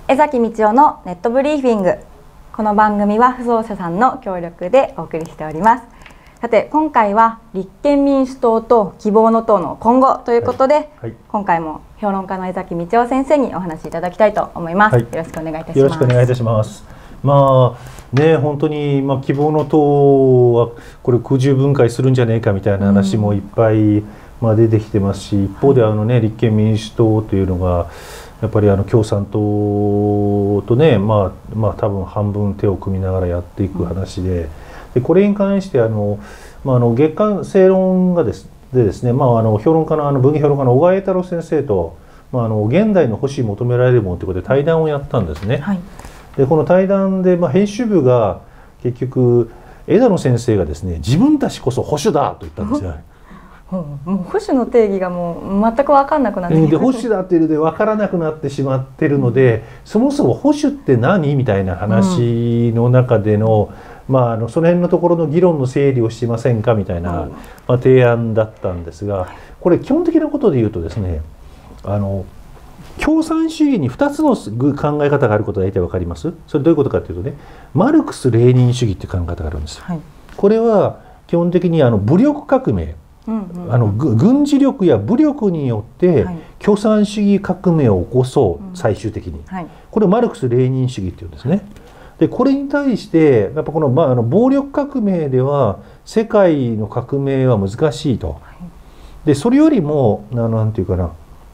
江崎道夫のネットブリーフィング。この番組は不走者さんの協力でお送りしております。さて今回は立憲民主党と希望の党の今後ということで、今回も評論家の江崎道夫先生にお話しいただきたいと思います。よろしくお願いいたします。 よろしくお願いいたします。まあね、本当に、希望の党はこれ空中分解するんじゃねえかみたいな話もいっぱい、出てきてますし、一方で立憲民主党というのがやっぱり共産党とね、多分半分手を組みながらやっていく話で、これに関して月刊正論がですね、評論家の文芸評論家の小川栄太郎先生と、現代の保守求められるものということで対談をやったんですね。でこの対談で、編集部が結局枝野先生がですね、自分たちこそ保守だと言ったんですよ。 もう保守の定義がもう全く分かんなくなってで保守だっていうので分からなくなってしまってるので、そもそも保守って何みたいな話の中での、その辺のところの議論の整理をしませんかみたいな、提案だったんですが、これ基本的なことで言うとですね、共産主義に2つの考え方があることが大体分かります。それどういうことかというとね、マルクス・レーニン主義っていう考え方があるんですよ。これは基本的に武力革命、軍事力や武力によって共産主義革命を起こそう最終的に、これをマルクス・レーニン主義っていうんですね。でこれに対してやっぱこの、暴力革命では世界の革命は難しいと。でそれよりもなんていうかな、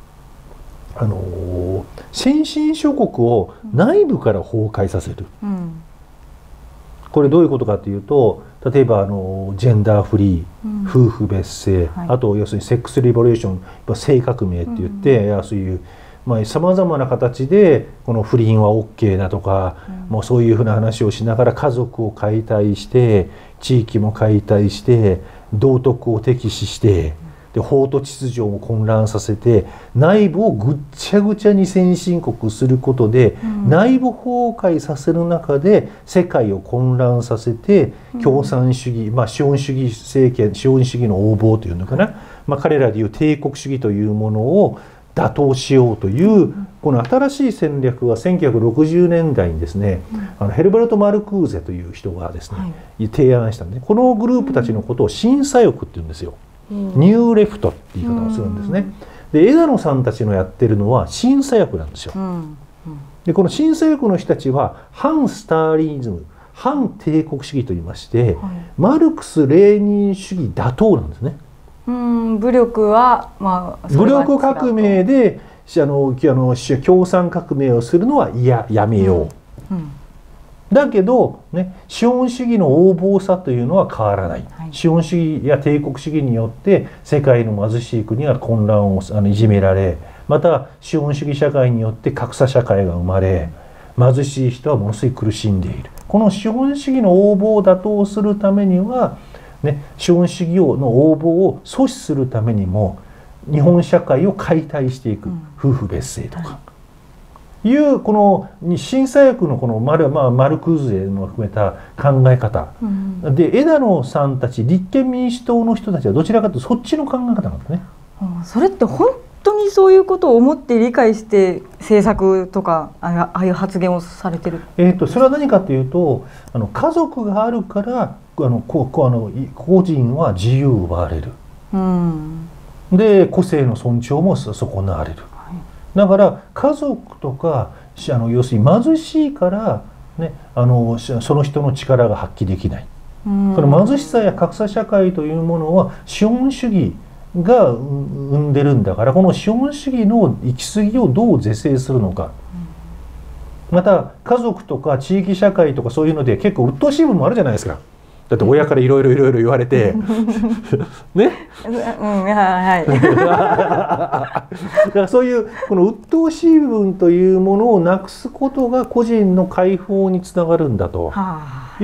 先進諸国を内部から崩壊させる。これどういうことかというと、例えばジェンダーフリー、夫婦別姓、あと要するにセックスリボリューション、性革命って言って、そういうさまざまな形でこの不倫は OK だとか、もうそういうふうな話をしながら家族を解体して地域も解体して道徳を敵視してで法と秩序を混乱させて内部をぐっちゃぐちゃに先進国することで、内部崩壊させる中で世界を混乱させて共産主義、資本主義政権、資本主義の横暴というのかな、彼らでいう帝国主義というものを打倒しようというこの新しい戦略は1960年代にですね、ヘルベルト・マルクーゼという人がですね、提案したんで、このグループたちのことを新左翼っていうんですよ。ニューレフトって言い方をするんですね。で枝野さんたちのやってるのは新左翼なんですよ。でこの新左翼の人たちは反スターリニズム、反帝国主義といいまして、マルクス・レーニン主義打倒なんですね。 武力は武力革命で共産革命をするのはやめよう。だけど、資本主義の横暴さというのは変わらない。資本主義や帝国主義によって世界の貧しい国が混乱をいじめられ、また資本主義社会によって格差社会が生まれ、貧しい人はものすごい苦しんでいる。この資本主義の横暴を打倒するためには、資本主義の横暴を阻止するためにも日本社会を解体していく、夫婦別姓とか。いうこの新左翼のこのマルクーゼの含めた考え方、で枝野さんたち立憲民主党の人たちはどちらかというとそっちの考え方なんですね。 それって本当にそういうことを思って理解して政策とかああいう発言をされてる。 それは何かというと、家族があるから個人は自由を奪われる。で個性の尊重も損なわれる。だから家族とか要するに貧しいから、その人の力が発揮できない。その貧しさや格差社会というものは資本主義が生んでるんだから、この資本主義の行き過ぎをどう是正するのか。また家族とか地域社会とかそういうので結構鬱陶しい部分もあるじゃないですか。だって親からいろいろ言われてね、だからそういうこの鬱陶しい部分というものをなくすことが個人の解放につながるんだという、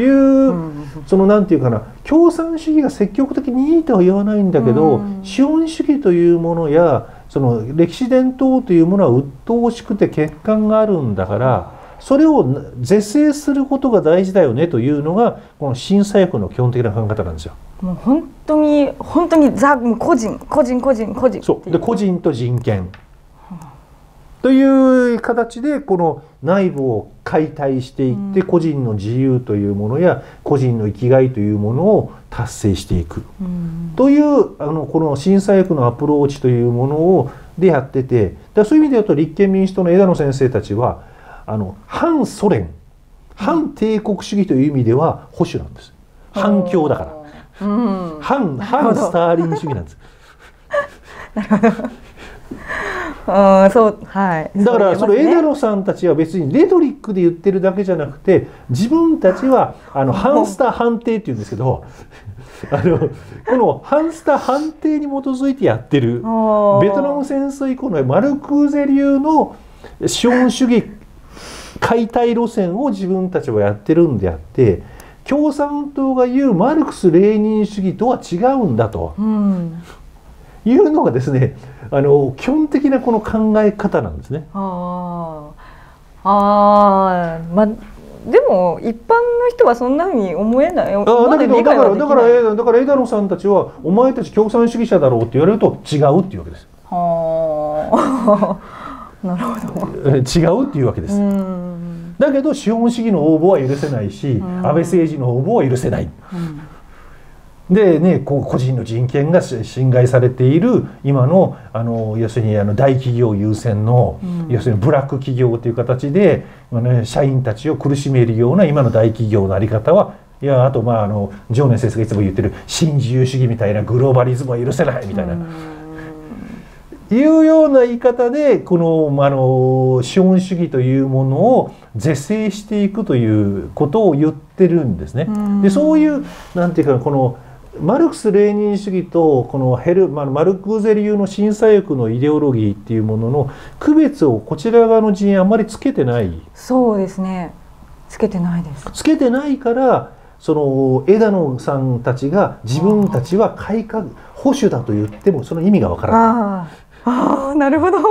そのなんていうかな、共産主義が積極的にいいとは言わないんだけど、資本主義というものやその歴史伝統というものは鬱陶しくて欠陥があるんだから、それを是正することが大事だよねというのがこの新左翼の基本的な考え方なんですよ。 もう本当に個人そうで個人と人権という形でこの内部を解体していって、個人の自由というものや個人の生きがいというものを達成していくというこの新左翼のアプローチというものをでやってて、だからそういう意味で言うと立憲民主党の枝野先生たちは反ソ連反帝国主義という意味では保守なんです。反共だから、反スターリン主義なんです。 なるほど。そうはい。 だからその枝野さんたちは別にレトリックで言ってるだけじゃなくて、自分たちは反スタ反帝っていうんですけど、この反スタ反帝に基づいてやってる、ベトナム戦争以降のマルクーゼ流の資本主義解体路線を自分たちはやってるんであって、共産党が言うマルクス・レーニン主義とは違うんだと。いうのがですね、基本的なこの考え方なんですね。 まあでも一般の人はそんなふうに思えない。だから枝野さんたちはお前たち共産主義者だろうって言われると違うっていうわけです。 なるほど。 違うっていうわけです。だけど資本主義の横暴は許せないし、安倍政治の横暴は許せない。でね、個人の人権が侵害されている今の要するに大企業優先の、要するにブラック企業という形で、社員たちを苦しめるような今の大企業の在り方は、いや、あと常念先生がいつも言ってる新自由主義みたいなグローバリズムは許せないみたいな、いうような言い方でこの資本主義というものを是正していくということを言ってるんですね。でそういうなんていうかこのマルクス・レーニン主義とこのマルクーゼ流の新左翼のイデオロギーっていうものの区別をこちら側の陣営あんまりつけてない。 そうですね、つけてないです。 つけてないからその枝野さんたちが自分たちは改革保守だと言ってもその意味がわからない。 なるほど。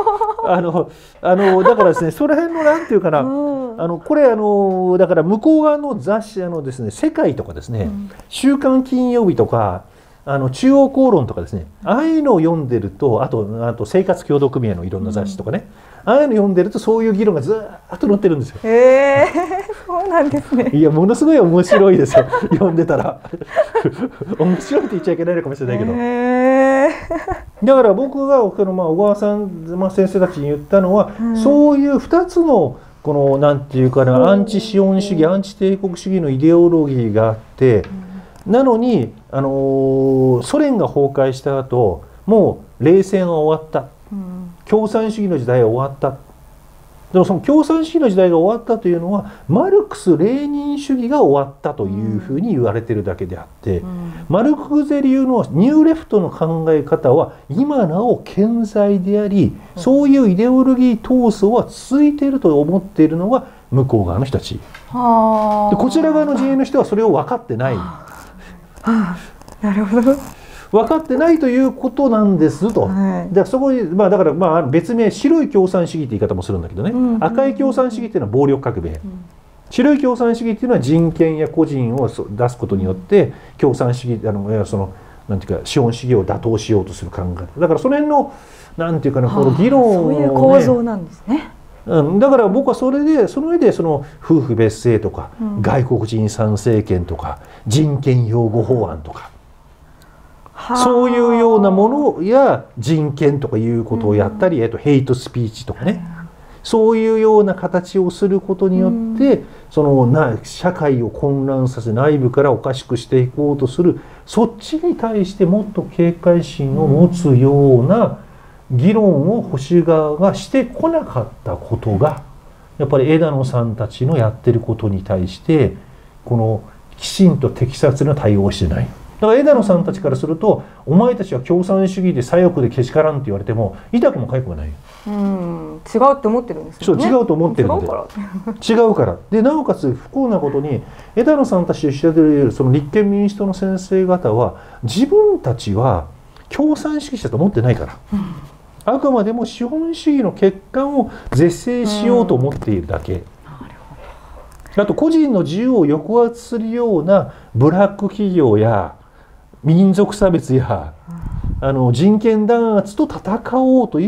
だからですね、その辺のなんていうかな、これだから向こう側の雑誌ですね、世界とかですね、週刊金曜日とか中央公論とかですね、ああいうのを読んでると、あと生活協同組合のいろんな雑誌とかね、ああいうの読んでるとそういう議論がずっと載ってるんですよ。 そうなんですね。 いや、ものすごい面白いですよ。読んでたら面白いって言っちゃいけないのかもしれないけど。だから僕が小川さん、先生たちに言ったのは、そういう2つのこのなんていうかな、アンチ資本主義、アンチ帝国主義のイデオロギーがあって、なのにソ連が崩壊した後、もう冷戦は終わった、共産主義の時代は終わった。でもその共産主義の時代が終わったというのはマルクス・レーニン主義が終わったというふうに言われてるだけであって、マルクーゼ流のニューレフトの考え方は今なお健在であり、そういうイデオロギー闘争は続いていると思っているのが向こう側の人たちで、こちら側の陣営の人はそれを分かってない。 なるほど。 分かってないということなんですと。でそこにだから別名白い共産主義って言い方もするんだけどね、赤い共産主義っていうのは暴力革命、白い共産主義っていうのは人権や個人を出すことによって共産主義そのなんていうか資本主義を打倒しようとする考えだから、その辺のなんていうかな、この議論を、 そういう構造なんですね。 だから僕はその上でその夫婦別姓とか、外国人参政権とか人権擁護法案とか、そういうようなものや人権とかいうことをやったり、ヘイトスピーチとかね、そういうような形をすることによって、その社会を混乱させ内部からおかしくしていこうとする、そっちに対してもっと警戒心を持つような議論を保守側がしてこなかったことが、やっぱり枝野さんたちのやってることに対してこのきちんと適切な対応をしてない。だから枝野さんたちからすると、お前たちは共産主義で左翼でけしからんって言われても痛くも痒くもない。 違うって思ってるんですよね。 そう、違うと思ってるんで。違うから。でなおかつ不幸なことに、枝野さんたちと一緒でいるその立憲民主党の先生方は、自分たちは共産主義者と思ってないから、あくまでも資本主義の欠陥を是正しようと思っているだけ。あと個人の自由を抑圧するようなブラック企業や民族差別や人権弾圧と戦おうという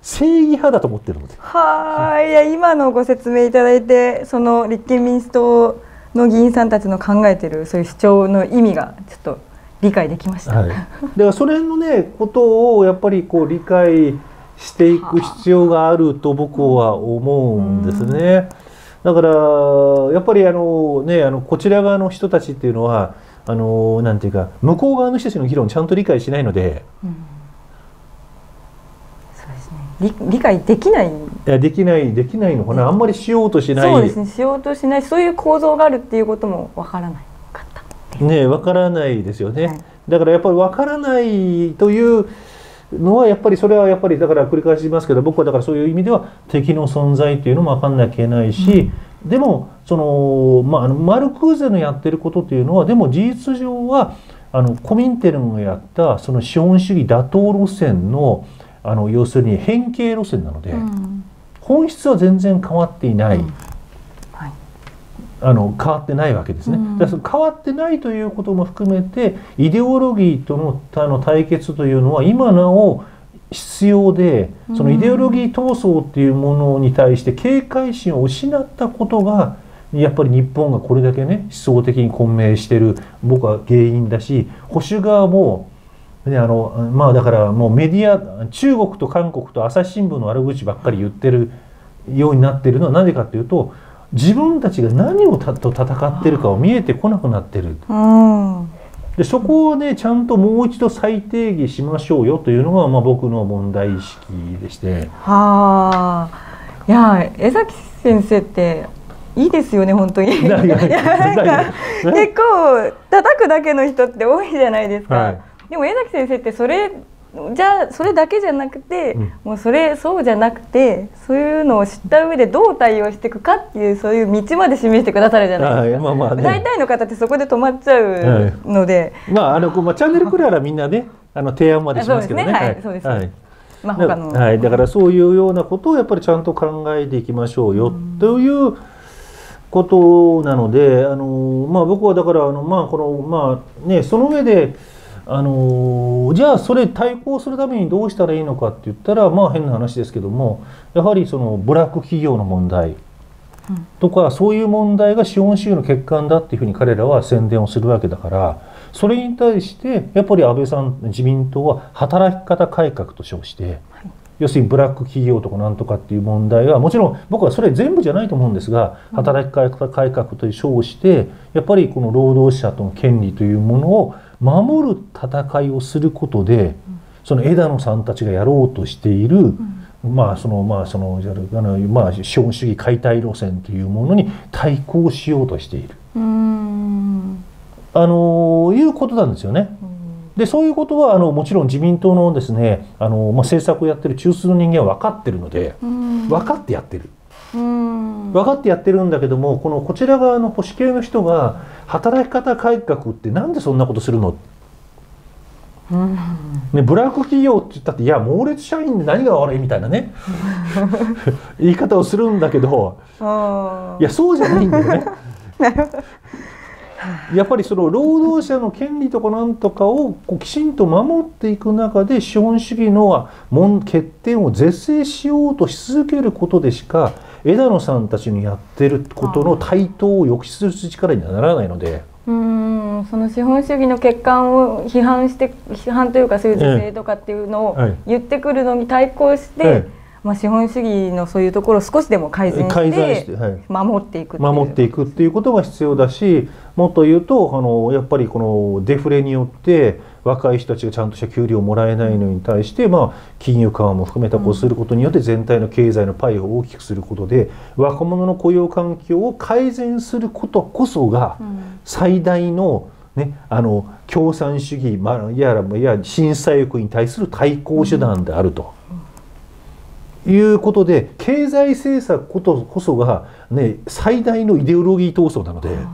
正義派だと思ってるので。 はい、いや今のご説明いただいて、その立憲民主党の議員さんたちの考えてるそういう主張の意味がちょっと理解できました。 はい、だからそれのねことをやっぱりこう理解していく必要があると僕は思うんですね。だからやっぱりこちら側の人たちっていうのはなんていうか向こう側の人たちの議論をちゃんと理解しないので、 そうですね、理解できない。いやできないのかな、あんまりしようとしない。 そうですね、しようとしない、そういう構造があるっていうこともわからないかったね、わからないですよね。 はい、 だからやっぱりわからないというのはやっぱりそれはやっぱりだから繰り返しますけど、僕はだからそういう意味では敵の存在っていうのも分かんなきゃいけないし、でもマルクーゼのやってることっていうのはでも事実上はコミンテルンがやったその資本主義打倒路線の要するに変形路線なので、本質は全然変わっていない。変わってないわけですね。だから変わってないということも含めてイデオロギーとの対決というのは今なお必要で、そのイデオロギー闘争っていうものに対して警戒心を失ったことがやっぱり日本がこれだけね思想的に混迷してる僕は原因だし、保守側もねだからもうメディア中国と韓国と朝日新聞の悪口ばっかり言ってるようになってるのはなぜかというと、自分たちが何をと戦ってるかを見えてこなくなってる。でそこをねちゃんともう一度再定義しましょうよというのが僕の問題意識でして。はあ、いや江崎先生っていいですよね本当に。結構叩くだけの人って多いじゃないですか。はい、でも江崎先生ってそれだけじゃなくて、もうそうじゃなくてそういうのを知った上でどう対応していくかっていうそういう道まで示してくださるじゃないですか。大体の方ってそこで止まっちゃうので、チャンネルクララみんなね提案までしますけどね。はい、そうですね。だからそういうようなことをやっぱりちゃんと考えていきましょうよということなので、僕はだからその上で。じゃあそれ対抗するためにどうしたらいいのかって言ったら変な話ですけども、やはりそのブラック企業の問題とか、そういう問題が資本主義の欠陥だっていうふうに彼らは宣伝をするわけだから、それに対してやっぱり安倍さん自民党は働き方改革と称して、要するにブラック企業とかなんとかっていう問題はもちろん僕はそれ全部じゃないと思うんですが、働き方改革と称してやっぱりこの労働者との権利というものを守る戦いをすることで、その枝野さんたちがやろうとしている、資本主義解体路線というものに対抗しようとしているいうことなんですよね。でそういうことはもちろん自民党のですね政策をやってる中枢の人間は分かってるので、分かってやってる。分かってやってるんだけども、こちら側の保守系の人が働き方改革ってなんでそんなことするの、ね、ブラック企業って言ったって、いや猛烈社員で何が悪いみたいなね言い方をするんだけど、いやそうじゃないんだよね。やっぱりその労働者の権利とかなんとかをきちんと守っていく中で資本主義の欠点を是正しようとし続けることでしか枝野さんたちにやってることの台頭を抑止する力にはならないので。 その資本主義の欠陥を批判というかそういう是正とかっていうのを言ってくるのに対抗して、資本主義のそういうところを少しでも改善して守っていくっていうことが必要だし、もっと言うとやっぱりこのデフレによって若い人たちがちゃんとした給料をもらえないのに対して、金融緩和も含めたこうすることによって全体の経済のパイを大きくすることで若者の雇用環境を改善することこそが最大の共産主義、いわゆる新左翼に対する対抗手段であると。いうことで経済政策こそが、最大のイデオロギー闘争なので。なる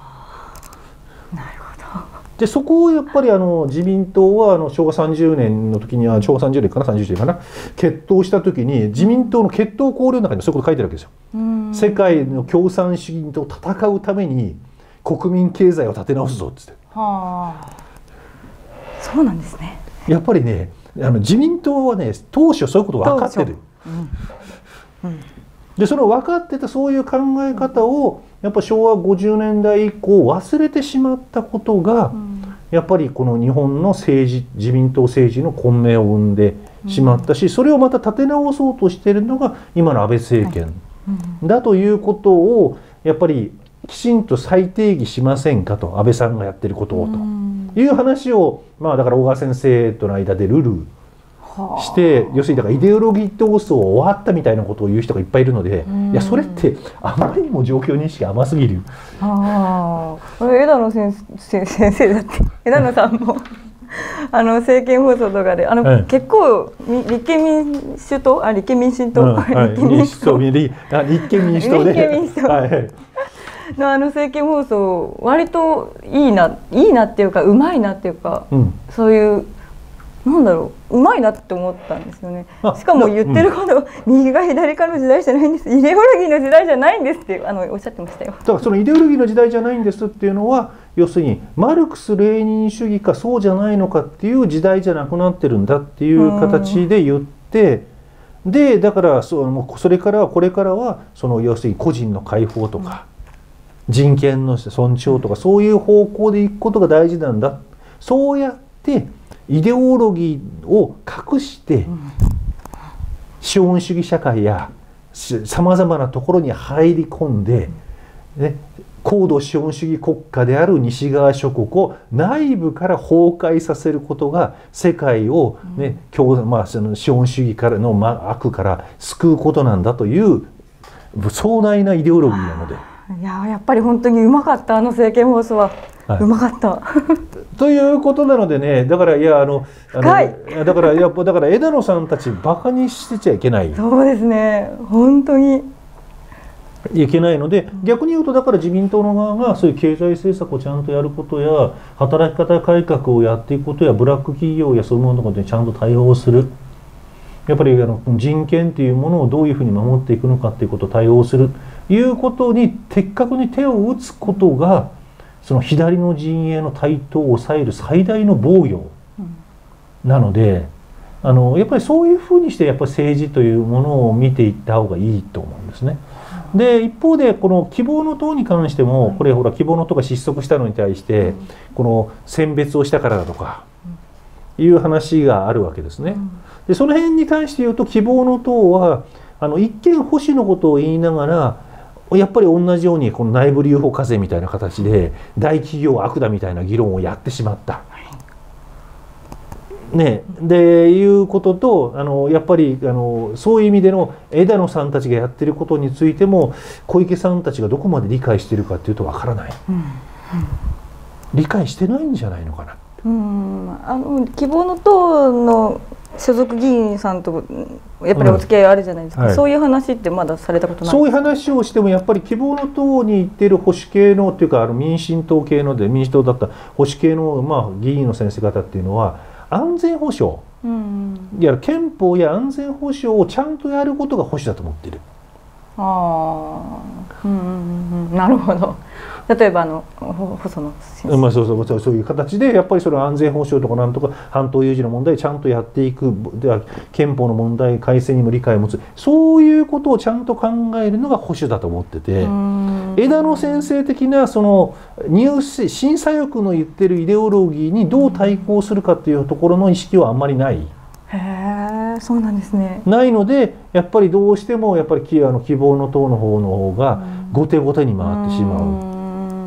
ほど。でそこをやっぱり自民党は昭和30年の時には昭和30年かな31年かな決闘した時に自民党の決闘綱領の中にそういうこと書いてるわけですよ。世界の共産主義と戦うために国民経済を立て直すぞっつって。 はあ。そうなんですね。 やっぱりね自民党はね当初そういうこと分かってる。でその分かってたそういう考え方をやっぱ昭和50年代以降忘れてしまったことが、やっぱりこの日本の政治、自民党政治の混迷を生んでしまったし、それをまた立て直そうとしているのが今の安倍政権だということをやっぱりきちんと再定義しませんかと、安倍さんがやってることをという話を、まあだから小川先生との間でルールして、要するにだからイデオロギー闘争終わったみたいなことを言う人がいっぱいいるので、いやそれってあまりにも状況認識甘すぎる。 枝野先生だって枝野さんも政見放送とかで結構立憲民主党立憲民進党立憲民主党での政見放送割といいなっていうかうまいなっていうか、そういうなんだろう、うまいなって思ったんですよね。しかも言ってること、右か左かの時代じゃないんです、イデオロギーの時代じゃないんですっておっしゃってましたよ。 だからそのイデオロギーの時代じゃないんですっていうのは、要するにマルクス・レーニン主義かそうじゃないのかっていう時代じゃなくなってるんだっていう形で言って、でだからそれからこれからはその要するに個人の解放とか、人権の尊重とかそういう方向でいくことが大事なんだ。そうやってイデオロギーを隠して資本主義社会やさまざまなところに入り込んで、ね、高度資本主義国家である西側諸国を内部から崩壊させることが世界を、ね、その資本主義からの悪から救うことなんだという壮大なイデオロギーなので。 やっぱり本当にうまかった、政見放送は。うまかったということなのでね、だからだから枝野さんたちバカにしてちゃいけない。 そうですね、本当にいけないので、逆に言うとだから自民党の側がそういう経済政策をちゃんとやることや働き方改革をやっていくことやブラック企業やそういうものでちゃんと対応する。やっぱり人権というものをどういうふうに守っていくのかということを対応するいうことに的確に手を打つことがその左の陣営の台頭を抑える最大の防御なので、やっぱりそういうふうにしてやっぱり政治というものを見ていった方がいいと思うんですね。で一方でこの希望の党に関してもこれほら希望の党が失速したのに対してこの選別をしたからだとかいう話があるわけですね。でその辺に関して言うと希望の党は一見保守のことを言いながらやっぱり同じようにこの内部留保課税みたいな形で大企業は悪だみたいな議論をやってしまった。ね、でいうこととやっぱりそういう意味での枝野さんたちがやってることについても小池さんたちがどこまで理解しているかっていうとわからない、理解してないんじゃないのかな。 希望の党の所属議員さんとやっぱりお付き合いあるじゃないですか、そういう話ってまだされたことない？ そういう話をしてもやっぱり希望の党に行っている保守系のっていうか民進党系ので民主党だった保守系の議員の先生方っていうのは安全保障、いや憲法や安全保障をちゃんとやることが保守だと思っている。 なるほど。例えば細野先生、 そういう形でやっぱりその安全保障とかなんとか半島有事の問題をちゃんとやっていく、では憲法の問題改正にも理解を持つ、そういうことをちゃんと考えるのが保守だと思ってて、枝野先生的なその新左翼の言ってるイデオロギーにどう対抗するかというところの意識はあんまりない。 へえ、そうなんですね。 ないのでやっぱりどうしてもやっぱり希望の党の方が後手後手に回ってしまう。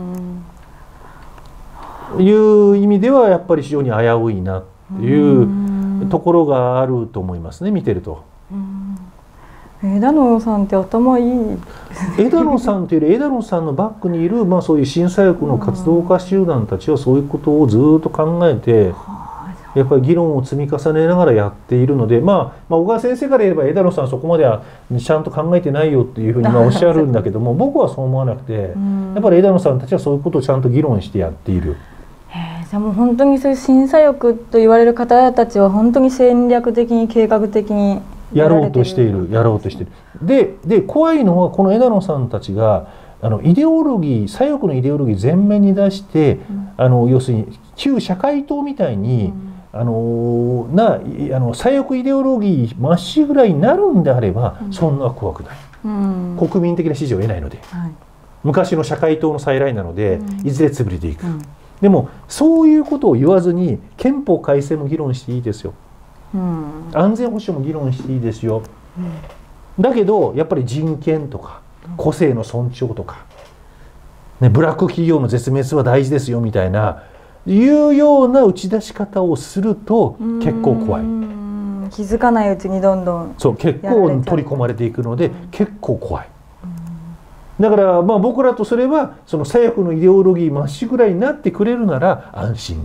いう意味ではやっぱり非常に危ういなっていうところがあると思いますね、見てると。 枝野さんって頭いいですね。 枝野さんというより枝野さんのバックにいる、そういう新左翼の活動家集団たちはそういうことをずっと考えてやっぱり議論を積み重ねながらやっているので、小川先生から言えば枝野さんはそこまではちゃんと考えてないよっていうふうにおっしゃるんだけども僕はそう思わなくて、やっぱり枝野さんたちはそういうことをちゃんと議論してやっている。 じゃあもう本当にそういう新左翼と言われる方たちは本当に戦略的に計画的にやろうとしている。で怖いのはこの枝野さんたちがイデオロギー左翼のイデオロギー前面に出して、要するに旧社会党みたいに左翼イデオロギーまっしぐらいになるんであれば、そんな怖くない、国民的な支持を得ないので、昔の社会党の再来なので、いずれ潰れていく、でもそういうことを言わずに憲法改正も議論していいですよ、安全保障も議論していいですよ、だけどやっぱり人権とか個性の尊重とか、ね、ブラック企業の絶滅は大事ですよみたいないうような打ち出し方をすると結構怖い。 気づかないうちにどんどんそう結構取り込まれていくので、結構怖い。だからまあ僕らとすればその左翼のイデオロギーまっしぐらいになってくれるなら安心。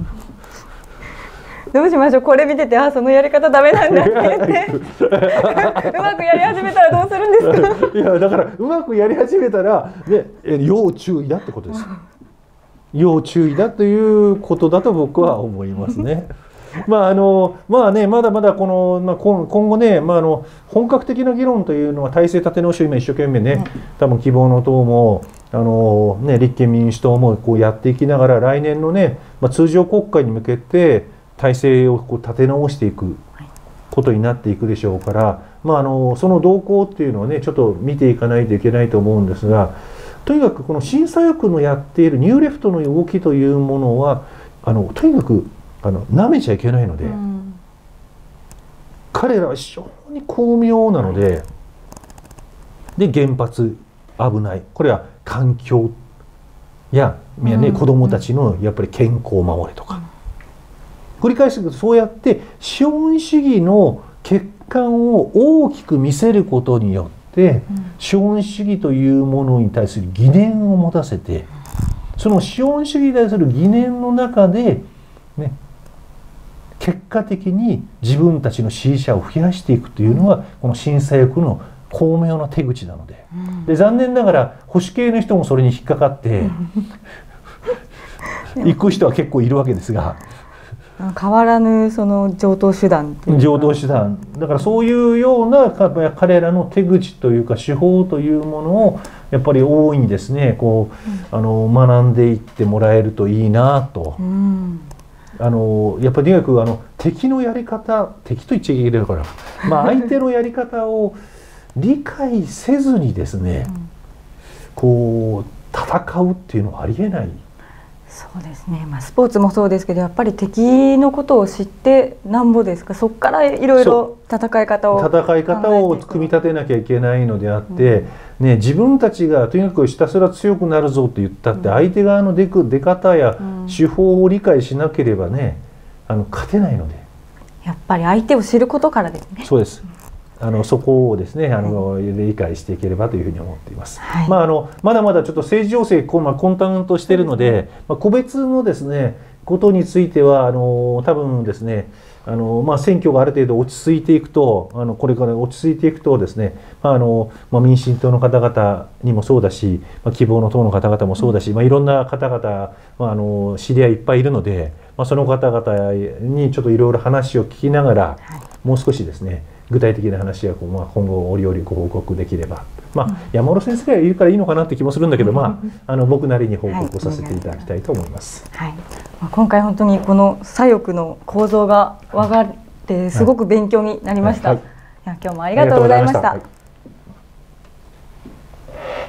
どうしましょう、これ見てて、そのやり方ダメなんだって言ってうまくやり始めたらどうするんですか。 いやだからうまくやり始めたら、ね、要注意だってことです。要注意だということだと僕は思いますね。まあね、まだまだこの、今後ね、本格的な議論というのは体制立て直しを今一生懸命ね、多分希望の党も立憲民主党もこうやっていきながら、来年のね、通常国会に向けて体制をこう立て直していくことになっていくでしょうから、その動向っていうのはねちょっと見ていかないといけないと思うんですが、とにかくこの新左翼のやっているニューレフトの動きというものはとにかく舐めちゃいけないので、彼らは非常に巧妙なので、原発危ない、これは環境や、子どもたちのやっぱり健康を守れとか、繰り返していくとそうやって資本主義の欠陥を大きく見せることによって、資本主義というものに対する疑念を持たせて、その資本主義に対する疑念の中でね、結果的に自分たちの支持者を増やしていくというのがこの新左翼の巧妙な手口なので、残念ながら保守系の人もそれに引っかかって行く人は結構いるわけですが、 変わらぬその常套手段だからそういうような彼らの手口というか手法というものをやっぱり大いにですねこう学んでいってもらえるといいなと。やっぱりとにかく敵のやり方、敵と言っちゃいけないから、相手のやり方を理解せずにですね、こう戦うっていうのはありえない。 そうですね、スポーツもそうですけど、やっぱり敵のことを知ってなんぼですか、そこからいろいろ戦い方を組み立てなきゃいけないのであって、自分たちがとにかくひたすら強くなるぞと言ったって、相手側の出方や手法を理解しなければね、勝てないので、 やっぱり相手を知ることからですね。 そうです。そこをですね理解していければというふうに思っています。まだまだちょっと政治情勢混沌としているので、個別のですねことについては多分ですね選挙がある程度落ち着いていくとこれから落ち着いていくとですね民進党の方々にもそうだし希望の党の方々もそうだしいろんな方々知り合いいっぱいいるのでその方々にちょっといろいろ話を聞きながらもう少しですね具体的な話は今後折々ご報告できれば、山室先生が言うからいいのかなって気もするんだけど、僕なりに報告をさせていただきたいと思います。 今回本当にこの左翼の構造が分かってすごく勉強になりました。今日もありがとうございました。